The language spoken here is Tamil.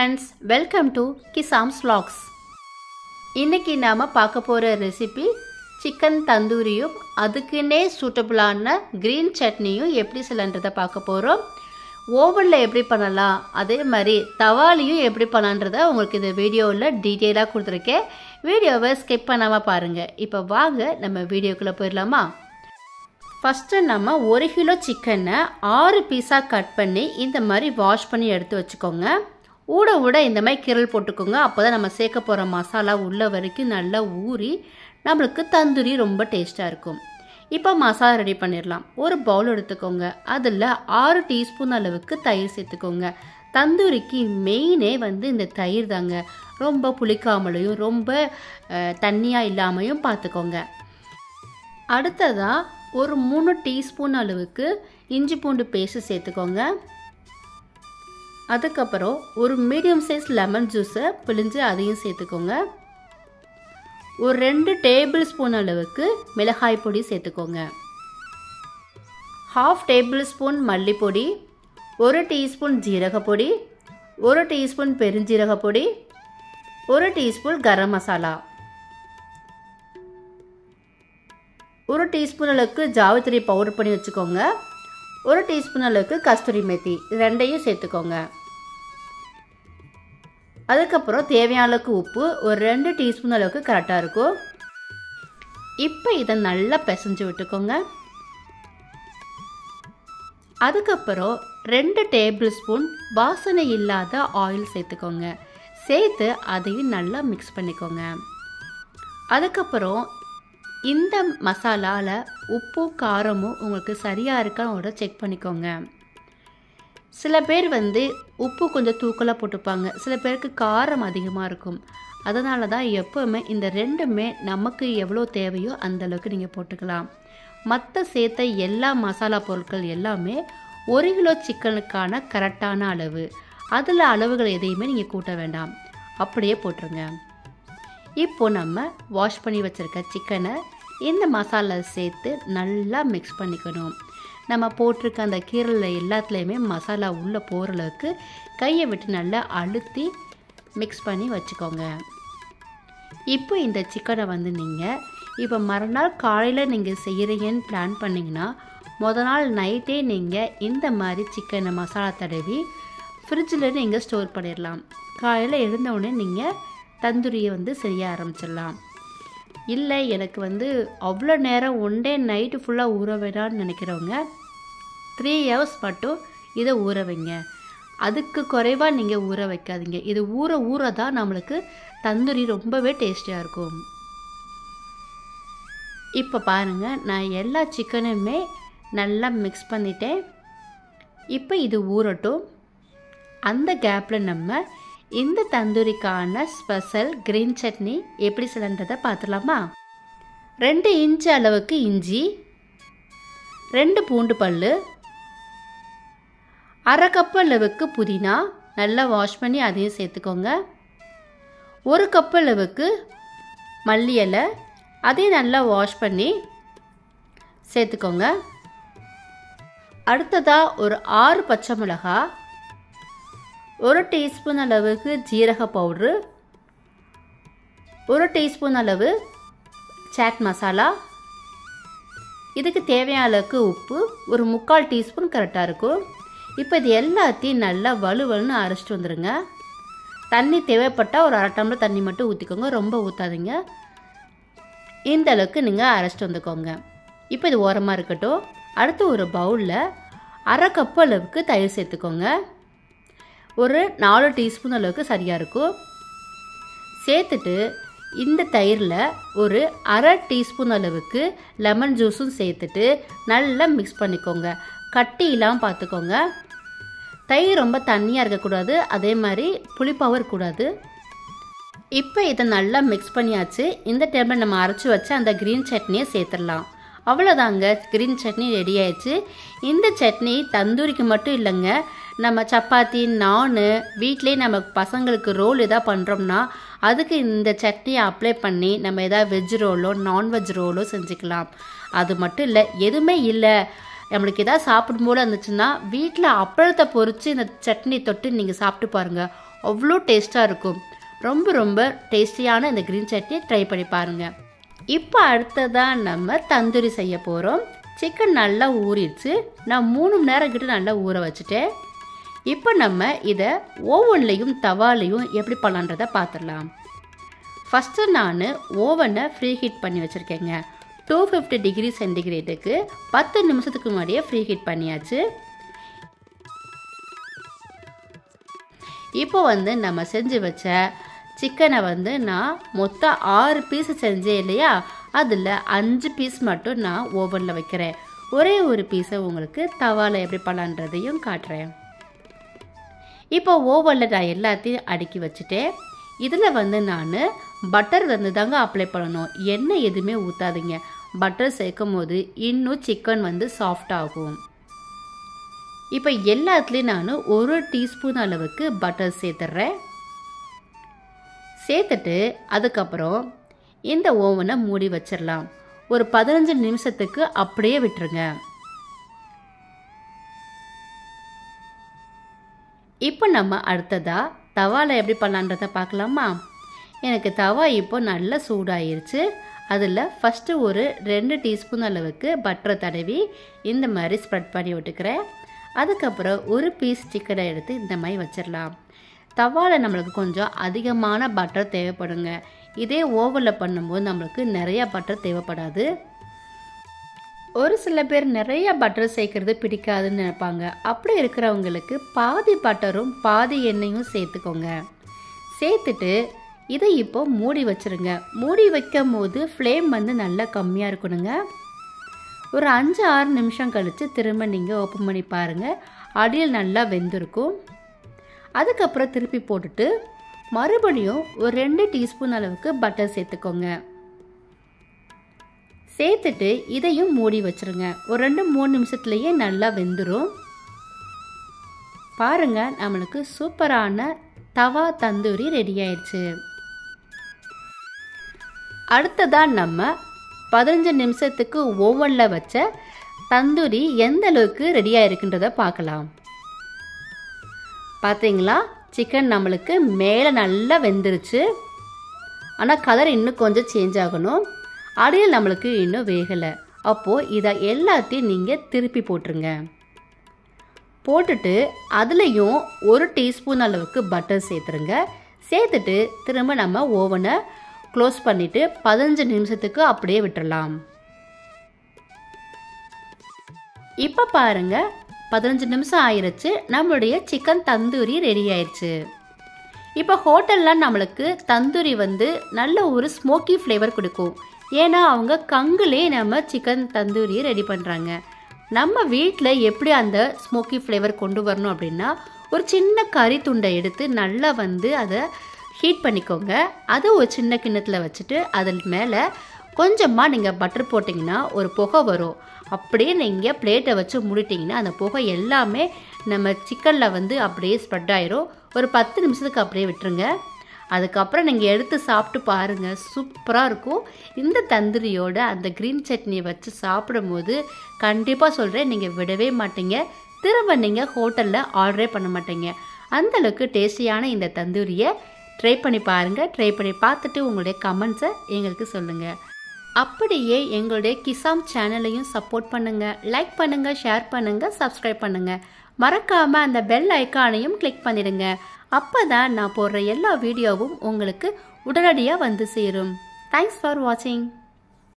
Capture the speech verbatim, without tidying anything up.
friends, welcome to Kisam's Vlogs. இன்னைக்கு நாம பார்க்க போற ரெசிபி சிக்கன் தந்தூரியும் அதுக்குனே சூட்டபிளான green சட்னியும் எப்படி செய்யலாம்ன்றத பார்க்க போறோம். ஓவன்ல எப்படி பண்ணலாம் அதே மாதிரி தவாலியும் எப்படி பண்ணலாம்ன்றத உங்களுக்கு இந்த வீடியோல டீடைலா கொடுத்திருக்கேன். வீடியோவை ஸ்கிப் பண்ணாம பாருங்க. இப்போ வாங்க நம்ம வீடியோக்குள்ள போயிடலாமா? ஃபர்ஸ்ட் நம்ம ஒரு கிலோ சிக்கனை ஆறு பீஸா கட் பண்ணி இந்த மாதிரி வாஷ் பண்ணி எடுத்து வச்சுக்கோங்க. ஊட ஊட இந்த மாதிரி கிரல் போட்டுக்கோங்க. அப்போதான் நம்ம சேர்க்க போகிற மசாலா உள்ள வரைக்கும் நல்லா ஊறி நம்மளுக்கு தந்தூரி ரொம்ப டேஸ்ட்டாக இருக்கும். இப்போ மசாலா ரெடி பண்ணிடலாம். ஒரு பவுல் எடுத்துக்கோங்க. அதில் ஆறு டீஸ்பூன் அளவுக்கு தயிர் சேர்த்துக்கோங்க. தந்தூரிக்கு மெயினே வந்து இந்த தயிர் தாங்க. ரொம்ப புளிக்காமலையும் ரொம்ப தண்ணியாக இல்லாமையும் பார்த்துக்கோங்க. அடுத்ததாக ஒரு மூணு டீஸ்பூன் அளவுக்கு இஞ்சி பூண்டு பேஸ்ட் சேர்த்துக்கோங்க. அதுக்கப்புறம் ஒரு மீடியம் சைஸ் லெமன் ஜூஸை பிழிஞ்சு அதையும் சேர்த்துக்கோங்க. ஒரு ரெண்டு டேபிள் ஸ்பூன் அளவுக்கு மிளகாய் பொடி சேர்த்துக்கோங்க. ஹாஃப் டேபிள் ஸ்பூன் மல்லிப்பொடி, ஒரு டீஸ்பூன் ஜீரகப்பொடி, ஒரு டீஸ்பூன் பெருஞ்சீரகப்பொடி, ஒரு டீஸ்பூன் கரம் மசாலா, ஒரு டீஸ்பூன் அளவுக்கு ஜாவித்திரி பவுடர் பண்ணி வச்சுக்கோங்க. ஒரு டீஸ்பூன் அளவுக்கு கஸ்தூரி மேத்தி ரெண்டையும் சேர்த்துக்கோங்க. அதுக்கப்புறம் தேவையான அளவுக்கு உப்பு ஒரு ரெண்டு டீஸ்பூன் அளவுக்கு கரெக்டாக இருக்கும். இப்போ இதை நல்லா பிசைஞ்சு விட்டுக்கோங்க. அதுக்கப்புறம் ரெண்டு டேபிள் ஸ்பூன் வாசனை இல்லாத ஆயில் சேர்த்துக்கோங்க. சேர்த்து அதையும் நல்லா மிக்ஸ் பண்ணிக்கோங்க. அதுக்கப்புறம் இந்த மசாலாவில் உப்பு காரமும் உங்களுக்கு சரியாக இருக்கான்னு செக் பண்ணிக்கோங்க. சில பேர் வந்து உப்பு கொஞ்சம் தூக்கலாக போட்டுப்பாங்க, சில பேருக்கு காரம் அதிகமாக இருக்கும். அதனால தான் எப்போவுமே இந்த ரெண்டுமே நமக்கு எவ்வளோ தேவையோ அந்தளவுக்கு நீங்கள் போட்டுக்கலாம். மற்ற சேர்த்த எல்லா மசாலா பொருட்கள் எல்லாமே ஒரு கிலோ சிக்கனுக்கான கரெக்டான அளவு. அதில் அளவுகள் எதையுமே நீங்கள் கூட்ட வேண்டாம், அப்படியே போட்டுருங்க. இப்போ நம்ம வாஷ் பண்ணி வச்சுருக்க சிக்கனை இந்த மசாலா சேர்த்து நல்லா மிக்ஸ் பண்ணிக்கணும். நம்ம போட்டிருக்க அந்த கீரலில் எல்லாத்துலேயுமே மசாலா உள்ளே போகிற அளவுக்கு கையை விட்டு நல்லா அழுத்தி மிக்ஸ் பண்ணி வச்சுக்கோங்க. இப்போ இந்த சிக்கனை வந்து நீங்கள் இப்போ மறுநாள் காலையில் நீங்கள் செய்கிறீங்கன்னு பிளான் பண்ணிங்கன்னா முத நாள் நைட்டே நீங்கள் இந்த மாதிரி சிக்கனை மசாலா தடவி ஃப்ரிட்ஜில் நீங்கள் ஸ்டோர் பண்ணிடலாம். காலையில் எழுந்தவுடனே நீங்கள் தந்தூரியை வந்து செய்ய ஆரம்பிச்சிடலாம். இல்லை எனக்கு வந்து அவ்வளோ நேரம் ஒன் டே நைட்டு ஃபுல்லாக ஊற வேண்டாம்னு நினைக்கிறவங்க த்ரீ ஹவர்ஸ் மட்டும் இதை ஊற வைங்க. அதுக்கு குறைவாக நீங்கள் ஊற வைக்காதீங்க. இது ஊற ஊற தான் நம்மளுக்கு தந்தூரி ரொம்பவே டேஸ்டியாக இருக்கும். இப்போ பாருங்கள், நான் எல்லா சிக்கனுமே நல்லா மிக்ஸ் பண்ணிட்டேன். இப்போ இது ஊறட்டும். அந்த கேப்பில் நம்ம இந்த தந்தூரிக்கான ஸ்பெஷல் கிரீன் சட்னி எப்படி செய்யறதை பார்த்துலாமா? ரெண்டு இன்ச்சு அளவுக்கு இஞ்சி, ரெண்டு பூண்டு பல், அரை கப்பு அளவுக்கு புதினா நல்லா வாஷ் பண்ணி அதையும் சேர்த்துக்கோங்க. ஒரு கப்பு அளவுக்கு மல்லி இலை அதையும் நல்லா வாஷ் பண்ணி சேர்த்துக்கோங்க. அடுத்ததாக ஒரு ஆறு பச்சை மிளகாய், ஒரு டீஸ்பூன் அளவுக்கு ஜீரக பவுட்ரு, ஒரு டீஸ்பூன் அளவு சாட் மசாலா, இதுக்கு தேவையான அளவுக்கு உப்பு ஒரு முக்கால் டீஸ்பூன் கரெக்டாக இருக்கும். இப்போ இது எல்லாத்தையும் நல்லா வலுவலுன்னு அரைச்சிட்டு வந்துடுங்க. தண்ணி தேவைப்பட்டால் ஒரு அரை டம்ளர் தண்ணி மட்டும் ஊற்றிக்கோங்க, ரொம்ப ஊற்றாதீங்க. இந்த அளவுக்கு நீங்கள் அரைச்சிட்டு வந்துக்கோங்க. இப்போ இது ஓரமாக இருக்கட்டும். அடுத்து ஒரு பவுலில் அரை கப்பு அளவுக்கு தயிர் சேர்த்துக்கோங்க. ஒரு நாலு டீஸ்பூன் அளவுக்கு சரியாக இருக்கும். சேர்த்துட்டு இந்த தயிரில் ஒரு அரை டீஸ்பூன் அளவுக்கு லெமன் ஜூஸும் சேர்த்துட்டு நல்லா மிக்ஸ் பண்ணிக்கோங்க. கட்டியெல்லாம் பார்த்துக்கோங்க. தயிர் ரொம்ப தண்ணியாக இருக்கக்கூடாது, அதே மாதிரி புளிப்பாகவும் இருக்கக்கூடாது. இப்போ இதை நல்லா மிக்ஸ் பண்ணியாச்சு. இந்த டைமில் நம்ம அரைச்சி வச்ச அந்த க்ரீன் சட்னியை சேர்த்துடலாம். அவ்வளோதாங்க, க்ரீன் சட்னி ரெடி ஆயிடுச்சு. இந்த சட்னி தந்தூரிக்கு மட்டும் இல்லைங்க, நம்ம சப்பாத்தி நான் வீட்டிலே நம்ம பசங்களுக்கு ரோல் எதாவது பண்ணுறோம்னா அதுக்கு இந்த சட்னியை அப்ளை பண்ணி நம்ம எதாவது வெஜ் ரோலோ நான்வெஜ் ரோலோ செஞ்சுக்கலாம். அது மட்டும் இல்லை, எதுவுமே இல்லை நம்மளுக்கு எதாவது சாப்பிடும் போல இருந்துச்சுன்னா வீட்டில் அப்பளத்தை பொரித்து இந்த சட்னி தொட்டு நீங்கள் சாப்பிட்டு பாருங்கள், அவ்வளோ டேஸ்ட்டாக இருக்கும். ரொம்ப ரொம்ப டேஸ்டியான இந்த க்ரீன் சட்னி ட்ரை பண்ணி பாருங்கள். இப்போ அடுத்ததான் நம்ம தந்தூரி செய்ய போகிறோம். சிக்கன் நல்லா ஊறிடுச்சு. நான் மூணு மணி நேரம் கிட்ட நல்லா ஊற வச்சுட்டேன். இப்போ நம்ம இதை ஓவன்லேயும் தவாலையும் எப்படி பண்ணலான்றதை பார்த்துடலாம். ஃபஸ்ட்டு நான் ஓவனை ஃப்ரீ ஹீட் பண்ணி வச்சுருக்கேங்க. டூ ஃபிஃப்டி டிகிரி சென்டிகிரேட்டுக்கு பத்து நிமிஷத்துக்கு முன்னாடியே ஃப்ரீ ஹீட் பண்ணியாச்சு. இப்போ வந்து நம்ம செஞ்சு வச்ச சிக்கனை வந்து நான் மொத்தம் ஆறு பீஸ் செஞ்சேன் இல்லையா, அதில் அஞ்சு பீஸ் மட்டும் நான் ஓவனில் வைக்கிறேன். ஒரே ஒரு பீஸை உங்களுக்கு தவாவில் எப்படி பண்ணலான்றதையும் காட்டுறேன். இப்போ ஓவனில் நான் எல்லாத்தையும் அடுக்கி வச்சுட்டேன். இதில் வந்து நான் பட்டர் வந்து தாங்க அப்ளை பண்ணணும். எண்ணெய் எதுவுமே ஊற்றாதீங்க. பட்டர் சேர்க்கும் போது இன்னும் சிக்கன் வந்து சாஃப்ட் ஆகும். இப்போ எல்லாத்துலேயும் நான் ஒரு டீஸ்பூன் அளவுக்கு பட்டர் சேர்த்துட்றேன். சேர்த்துட்டு அதுக்கப்புறம் இந்த ஓவனை மூடி வச்சிடலாம். ஒரு பதினஞ்சு நிமிஷத்துக்கு அப்படியே விட்டுருங்க. இப்போ நம்ம அடுத்ததாக தவாவில் எப்படி பண்ணலான்றதை பார்க்கலாமா? எனக்கு தவா இப்போ நல்லா சூடாயிருச்சு. அதில் ஃபஸ்ட்டு ஒரு ரெண்டு டீஸ்பூன் அளவுக்கு பட்டரை தடவி இந்த மாதிரி ஸ்ப்ரெட் பண்ணி விட்டுக்கிறேன். அதுக்கப்புறம் ஒரு பீஸ் சிக்கனை எடுத்து இந்த மாதிரி வச்சிடலாம். தவாவில் நம்மளுக்கு கொஞ்சம் அதிகமான பட்டர் தேவைப்படுங்க. இதே ஓவனில் பண்ணும்போது நம்மளுக்கு நிறையா பட்டர் தேவைப்படாது. ஒரு சில பேர் நிறைய பட்டர் சேர்க்கறது பிடிக்காதுன்னு நினைப்பாங்க. அப்படி இருக்கிறவங்களுக்கு பாதி பட்டரும் பாதி எண்ணெயும் சேர்த்துக்கோங்க. சேர்த்துட்டு இதை இப்போ மூடி வச்சுருங்க. மூடி வைக்கும் போது ஃப்ளேம் வந்து நல்லா கம்மியாக இருக்கணுங்க. ஒரு அஞ்சு ஆறு நிமிஷம் கழித்து திரும்ப நீங்கள் ஓப்பன் பண்ணி பாருங்கள். அடியில் நல்லா வெந்திருக்கும். அதுக்கப்புறம் திருப்பி போட்டுட்டு மறுபடியும் ஒரு ரெண்டு டீஸ்பூன் அளவுக்கு பட்டர் சேர்த்துக்கோங்க. சேர்த்துட்டு இதையும் மூடி வச்சுருங்க. ஒரு ரெண்டு மூணு நிமிஷத்துலேயே நல்லா வெந்துடும். பாருங்கள், நம்மளுக்கு சூப்பரான தவா தந்தூரி ரெடி ஆயிடுச்சு. அடுத்ததான் நம்ம பதினஞ்சு நிமிஷத்துக்கு ஓவனில் வச்ச தந்தூரி எந்த அளவுக்கு ரெடியாக இருக்குன்றதை பார்க்கலாம். பார்த்தீங்களா, சிக்கன் நம்மளுக்கு மேலே நல்லா வெந்துருச்சு. ஆனால் கலர் இன்னும் கொஞ்சம் சேஞ்ச் ஆகணும். அடியில் நம்மளுக்கு இன்னும் வேகலை. அப்போது இதை எல்லாத்தையும் நீங்கள் திருப்பி போட்டுருங்க. போட்டுட்டு அதுலேயும் ஒரு டீஸ்பூன் அளவுக்கு பட்டர் சேர்த்துருங்க. சேர்த்துட்டு திரும்ப நம்ம ஓவனை க்ளோஸ் பண்ணிவிட்டு பதினஞ்சு நிமிஷத்துக்கு அப்படியே விட்டுடலாம். இப்போ பாருங்கள், பதினஞ்சு நிமிஷம் ஆயிடுச்சு. நம்மளுடைய சிக்கன் தந்தூரி ரெடி ஆயிடுச்சு. இப்போ ஹோட்டலில் நம்மளுக்கு தந்தூரி வந்து நல்ல ஒரு ஸ்மோக்கி ஃப்ளேவர் கொடுக்கும். ஏன்னா அவங்க கங்குலே நம்ம சிக்கன் தந்தூரியை ரெடி பண்ணுறாங்க. நம்ம வீட்டில் எப்படி அந்த ஸ்மோக்கி ஃப்ளேவர் கொண்டு வரணும் அப்படின்னா, ஒரு சின்ன கறி துண்டை எடுத்து நல்லா வந்து அதை ஹீட் பண்ணிக்கோங்க. அதை ஒரு சின்ன கிண்ணத்தில் வச்சுட்டு அதில் மேலே கொஞ்சமாக நீங்கள் பட்டர் போட்டிங்கன்னா ஒரு புகை வரும். அப்படியே நீங்கள் பிளேட்டை வச்சு மூடிட்டிங்கன்னா அந்த புகை எல்லாமே நம்ம சிக்கனில் வந்து அப்படியே ஸ்ப்ரெட் ஆயிரும். ஒரு பத்து நிமிஷத்துக்கு அப்படியே விட்டுருங்க. அதுக்கப்புறம் நீங்கள் எடுத்து சாப்பிட்டு பாருங்கள், சூப்பராக இருக்கும். இந்த தந்தூரியோட அந்த க்ரீன் சட்னியை வச்சு சாப்பிடும்போது கண்டிப்பாக சொல்கிறேன், நீங்கள் விடவே மாட்டீங்க. திரும்ப நீங்கள் ஹோட்டலில் ஆர்டரே பண்ண மாட்டீங்க. அந்தளவுக்கு டேஸ்டியான இந்த தந்தூரியை ட்ரை பண்ணி பாருங்கள். ட்ரை பண்ணி பார்த்துட்டு உங்களுடைய கமெண்ட்ஸை எங்களுக்கு சொல்லுங்கள். அப்படியே எங்களுடைய கிசாம் சேனலையும் சப்போர்ட் பண்ணுங்கள். லைக் பண்ணுங்கள், ஷேர் பண்ணுங்கள், சப்ஸ்கிரைப் பண்ணுங்கள். மறக்காமல் அந்த பெல் ஐக்கானையும் கிளிக் பண்ணிடுங்க. அப்போ தான் நான் போடுற எல்லா வீடியோவும் உங்களுக்கு உடனடியாக வந்து சேரும். தேங்க்ஸ் ஃபார் வாட்சிங்.